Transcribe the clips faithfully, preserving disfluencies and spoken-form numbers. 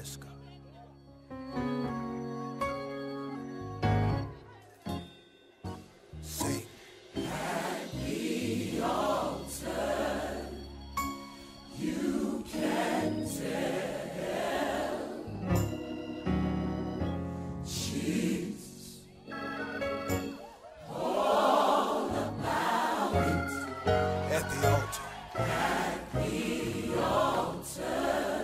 Yes, God. Sing. At the altar, you can tell Jesus all about it. At the altar. At the altar,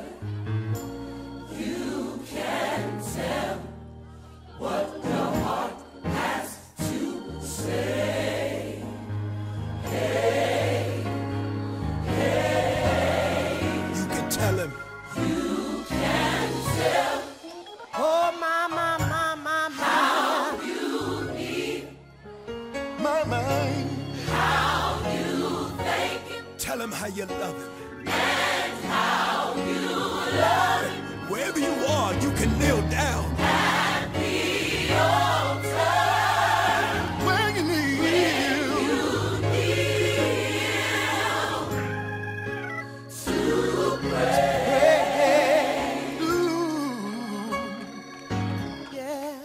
you can tell what the heart has to say. Hey, hey, You can tell him. you can tell Oh, my, my, my, my, my. how you need, My mind. how you thank him, Tell him how you love him. and how you love him. Wherever you are, you can kneel down. At the altar, Where you kneel. you kneel to pray. Ooh. Yeah.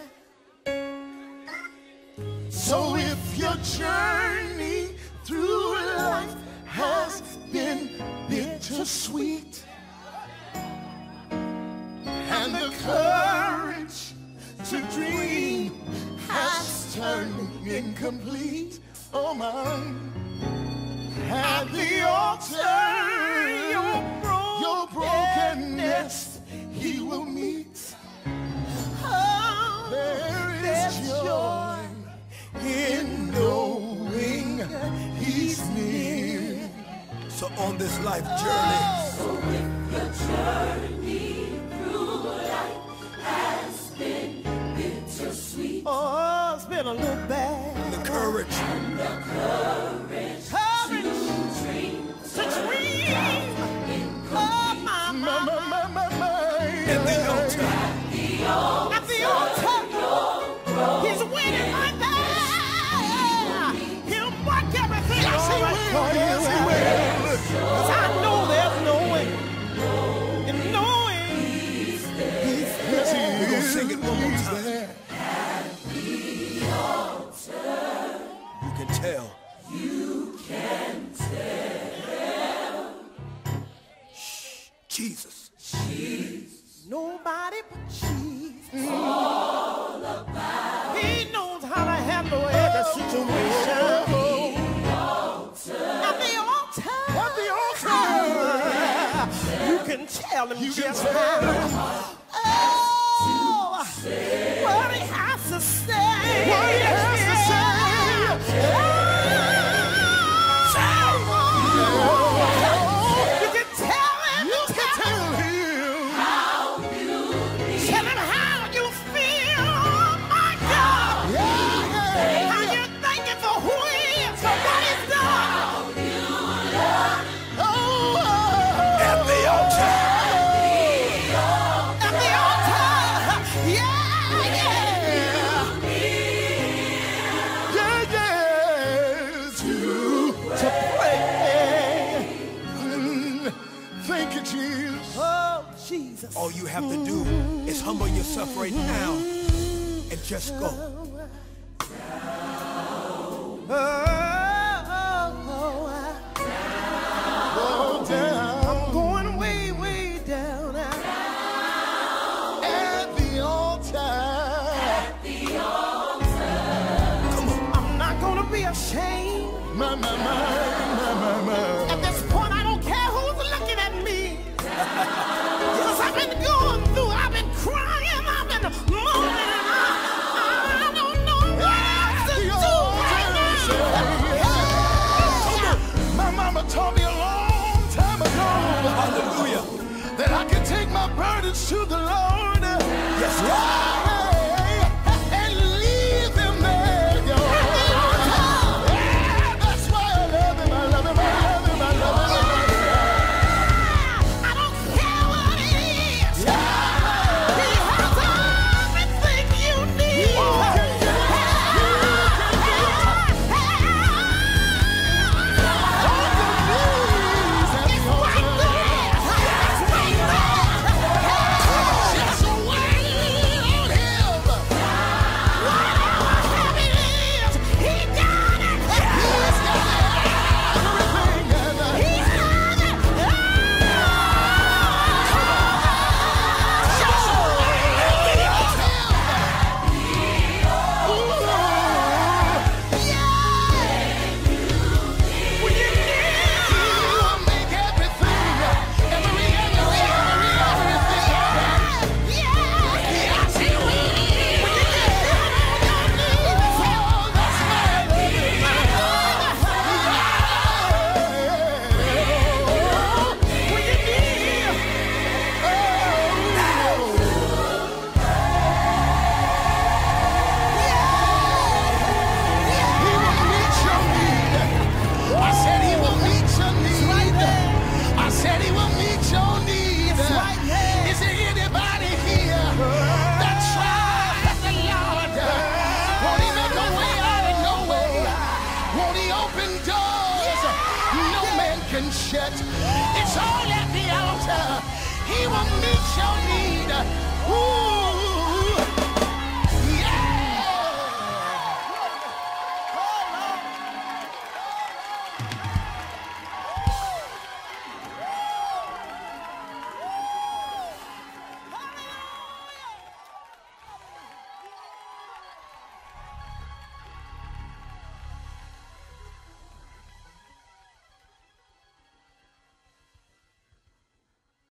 So if your journey through life has been bittersweet, and the courage to dream has turned incomplete, oh my, at the altar, your, bro- your brokenness he will meet. Oh, There there's is joy in knowing he's near. So on this life journey, So if your journey through life has been bittersweet, oh, it's been a little bad. the courage, the courage Courage to dream to dream. Oh, my, my, my, my, my, my, my, At the altar, he's waiting right there. He'll work everything Yes, he all right will. for you. Yes, he will. 'Cause I know there's no way. And knowing he's Yes, he is. We're gonna sing it one more time. there. At the altar, You can tell. you can tell Jesus. Jesus nobody but Jesus. all about He knows how to handle every situation. At the altar. At the altar. You can tell him You can just tell him. how. Oh, what he has to say. What he has to say. You can tell him. You can tell him. how you need, Tell him how you feel. Oh, my God. Yeah, yeah. How you thanking for who he is, for what he's done. Oh, oh. At the altar. At the altar. Yeah, yeah. Yeah, yeah. To, To pray. mm, thank you, Jesus. Oh, Jesus. All you have to do is humble yourself right now and just go. Oh, oh, oh, Go down I'm going way, way down. at the altar. the altar, Come on. I'm not going to be ashamed. My, my, my, my, my, my. At this point, I don't care who's looking at me. Because I've been going through, I've been crying, I've been moaning, and I, I don't know what to The do right now. altar. My mama taught me a long time ago Hallelujah. That I can take my burdens to the Lord. Yes, God. Yeah, and leave them there. Yo. Yeah, that's why I love him, I love him, I love him, I love him. I don't care what it is. He has everything you need. It's right there. It's right there. your